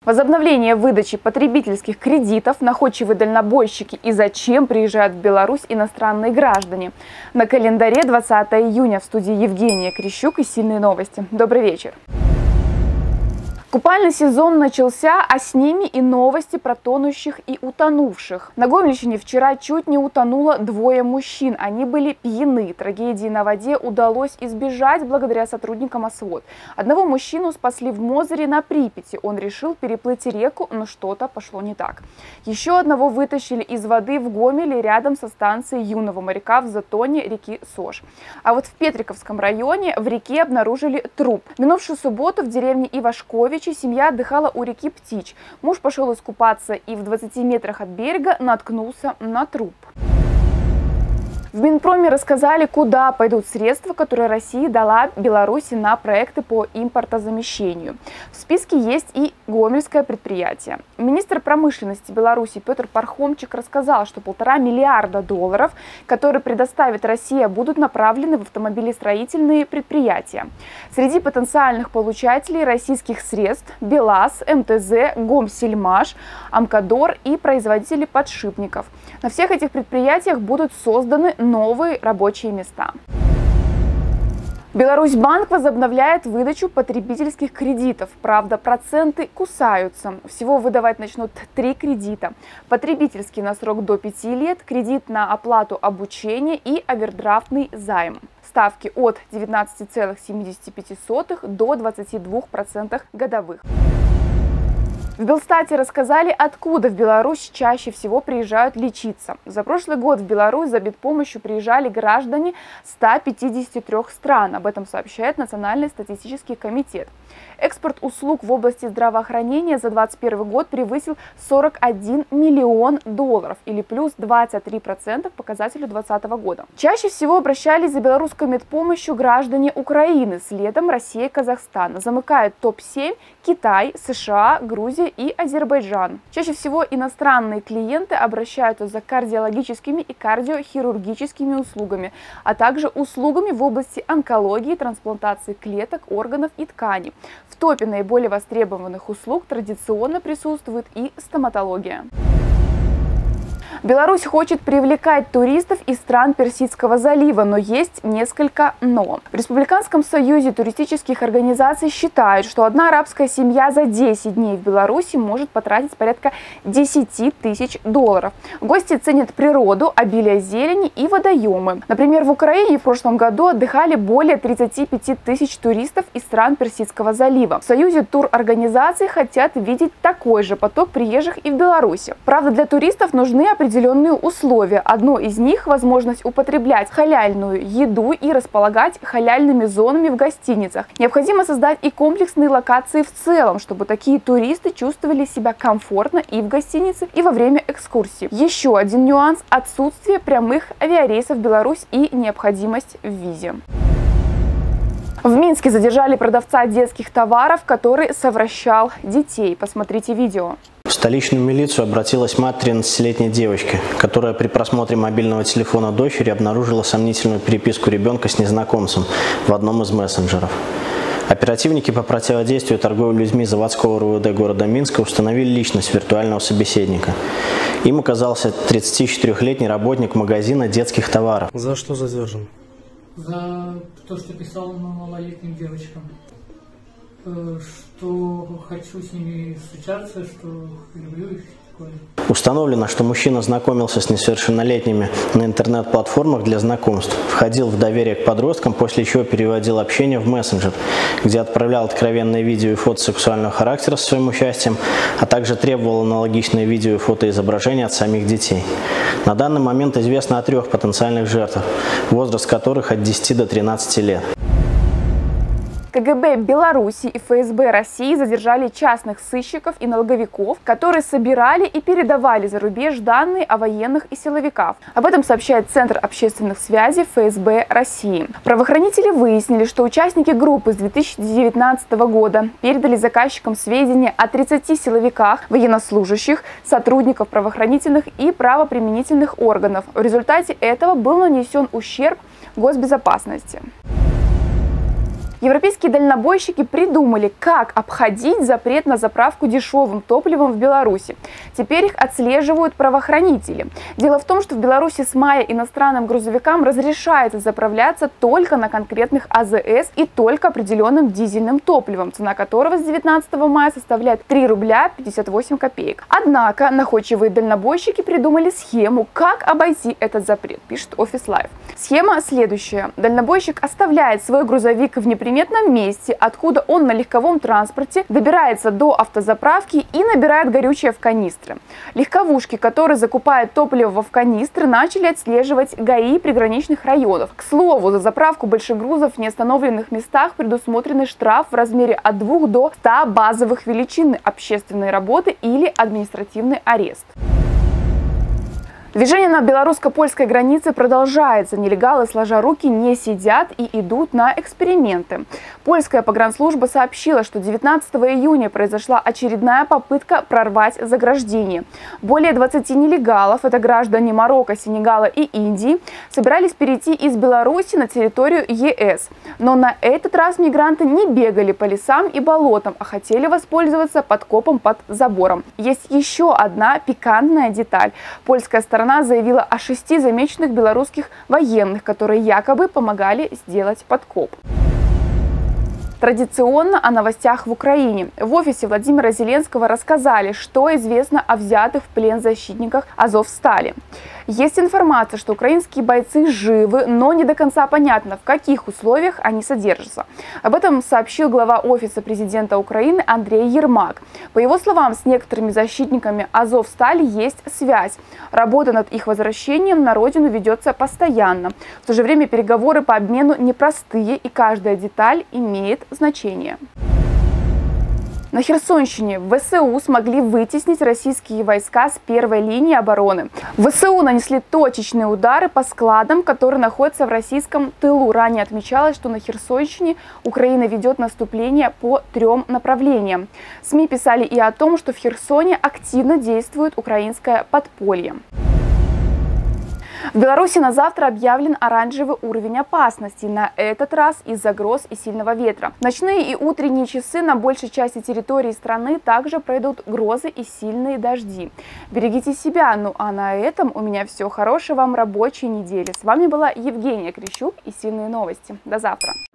Возобновление выдачи потребительских кредитов, находчивые дальнобойщики и зачем приезжают в Беларусь иностранные граждане. На календаре 20 июня в студии Евгения Крещук и сильные новости. Добрый вечер. Купальный сезон начался, а с ними и новости про тонущих и утонувших. На Гомельщине вчера чуть не утонуло двое мужчин. Они были пьяны. Трагедии на воде удалось избежать благодаря сотрудникам ОСВОД. Одного мужчину спасли в Мозыре на Припяти. Он решил переплыть реку, но что-то пошло не так. Еще одного вытащили из воды в Гомеле рядом со станцией юного моряка в затоне реки Сож. А вот в Петриковском районе в реке обнаружили труп. В минувшую субботу в деревне Ивашковичи семья отдыхала у реки Птич. Муж пошел искупаться и в 20 метрах от берега наткнулся на труп. В Минпроме рассказали, куда пойдут средства, которые Россия дала Беларуси на проекты по импортозамещению. В списке есть и гомельское предприятие. Министр промышленности Беларуси Петр Пархомчик рассказал, что $1,5 миллиарда, которые предоставит Россия, будут направлены в автомобилестроительные предприятия. Среди потенциальных получателей российских средств БелАЗ, МТЗ, Гомсельмаш, Амкадор и производители подшипников. На всех этих предприятиях будут созданы новые рабочие места. Беларусьбанк возобновляет выдачу потребительских кредитов. Правда, проценты кусаются. Всего выдавать начнут 3 кредита. Потребительский на срок до 5 лет, кредит на оплату обучения и овердрафтный займ. Ставки от 19,75 до 22% годовых. В Белстате рассказали, откуда в Беларусь чаще всего приезжают лечиться. За прошлый год в Беларусь за медпомощью приезжали граждане 153 стран. Об этом сообщает Национальный статистический комитет. Экспорт услуг в области здравоохранения за 2021 год превысил $41 миллион, или плюс 23% к показателю 2020 года. Чаще всего обращались за белорусской медпомощью граждане Украины, следом Россия и Казахстан. Замыкают топ-7 Китай, США, Грузия и Азербайджан. Чаще всего иностранные клиенты обращаются за кардиологическими и кардиохирургическими услугами, а также услугами в области онкологии, трансплантации клеток, органов и тканей. В топе наиболее востребованных услуг традиционно присутствует и стоматология. Беларусь хочет привлекать туристов из стран Персидского залива, но есть несколько «но». В Республиканском союзе туристических организаций считают, что одна арабская семья за 10 дней в Беларуси может потратить порядка $10 тысяч. Гости ценят природу, обилие зелени и водоемы. Например, в Украине в прошлом году отдыхали более 35 тысяч туристов из стран Персидского залива. В союзе турорганизаций хотят видеть такой же поток приезжих и в Беларуси. Правда, для туристов нужны определенные условия. Одно из них – возможность употреблять халяльную еду и располагать халяльными зонами в гостиницах. Необходимо создать и комплексные локации в целом, чтобы такие туристы чувствовали себя комфортно и в гостинице, и во время экскурсии. Еще один нюанс – отсутствие прямых авиарейсов в Беларусь и необходимость в визе. В Минске задержали продавца детских товаров, который совращал детей. Посмотрите видео. В столичную милицию обратилась мать 13-летней девочки, которая при просмотре мобильного телефона дочери обнаружила сомнительную переписку ребенка с незнакомцем в одном из мессенджеров. Оперативники по противодействию торговли людьми заводского РУВД города Минска установили личность виртуального собеседника. Им оказался 34-летний работник магазина детских товаров. За что задержан? За то, что писал малолетним девочкам, что хочу с ними встречаться, что люблю их. Установлено, что мужчина знакомился с несовершеннолетними на интернет-платформах для знакомств, входил в доверие к подросткам, после чего переводил общение в мессенджер, где отправлял откровенные видео и фото сексуального характера с своим участием, а также требовал аналогичные видео и фотоизображения от самих детей. На данный момент известно о 3 потенциальных жертвах, возраст которых от 10 до 13 лет. КГБ Беларуси и ФСБ России задержали частных сыщиков и налоговиков, которые собирали и передавали за рубеж данные о военных и силовиках. Об этом сообщает Центр общественных связей ФСБ России. Правоохранители выяснили, что участники группы с 2019 года передали заказчикам сведения о 30 силовиках, военнослужащих, сотрудников правоохранительных и правоприменительных органов. В результате этого был нанесен ущерб госбезопасности. Европейские дальнобойщики придумали, как обходить запрет на заправку дешевым топливом в Беларуси. Теперь их отслеживают правоохранители. Дело в том, что в Беларуси с мая иностранным грузовикам разрешается заправляться только на конкретных АЗС и только определенным дизельным топливом, цена которого с 19 мая составляет 3 рубля 58 копеек. Однако находчивые дальнобойщики придумали схему, как обойти этот запрет, пишет Office Life. Схема следующая. Дальнобойщик оставляет свой грузовик в неприметном месте, откуда он на легковом транспорте добирается до автозаправки и набирает горючее в канистры. Легковушки, которые закупают топливо в канистры, начали отслеживать ГАИ приграничных районов. К слову, за заправку больших грузов в неостановленных местах предусмотрены штраф в размере от 2 до 100 базовых величин, общественной работы или административный арест. Движение на белорусско-польской границе продолжается. Нелегалы, сложа руки, не сидят и идут на эксперименты. Польская погранслужба сообщила, что 19 июня произошла очередная попытка прорвать заграждение. Более 20 нелегалов, это граждане Марокко, Сенегала и Индии, собирались перейти из Беларуси на территорию ЕС. Но на этот раз мигранты не бегали по лесам и болотам, а хотели воспользоваться подкопом под забором. Есть еще одна пикантная деталь. Польская сторона заявила о 6 замеченных белорусских военных, которые якобы помогали сделать подкоп. Традиционно о новостях в Украине. В офисе Владимира Зеленского рассказали, что известно о взятых в плен защитниках Азовстали. Есть информация, что украинские бойцы живы, но не до конца понятно, в каких условиях они содержатся. Об этом сообщил глава офиса президента Украины Андрей Ермак. По его словам, с некоторыми защитниками Азовстали есть связь. Работа над их возвращением на родину ведется постоянно. В то же время переговоры по обмену непростые, и каждая деталь имеет значение. На Херсонщине ВСУ смогли вытеснить российские войска с первой линии обороны. ВСУ нанесли точечные удары по складам, которые находятся в российском тылу. Ранее отмечалось, что на Херсонщине Украина ведет наступление по 3 направлениям. СМИ писали и о том, что в Херсоне активно действует украинское подполье. В Беларуси на завтра объявлен оранжевый уровень опасности, на этот раз из-за гроз и сильного ветра. В ночные и утренние часы на большей части территории страны также пройдут грозы и сильные дожди. Берегите себя, ну а на этом у меня все. Хорошей вам рабочей недели. С вами была Евгения Крещук и Сильные новости. До завтра.